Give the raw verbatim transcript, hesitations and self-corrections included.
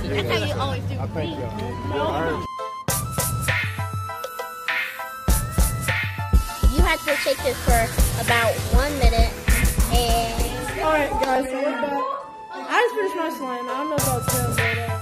That's how you always do. I thank y'all. You have to shake this for about one minute, and Alright guys, so we're back. I just finished my slime. I don't know about Tim, but uh,